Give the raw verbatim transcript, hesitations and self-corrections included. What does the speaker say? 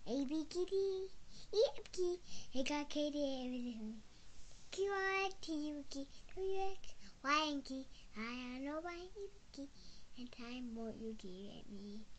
A B C D E F G H I K D everything. Q R T U K W X Y and K I know by E B K and time won't you give at me.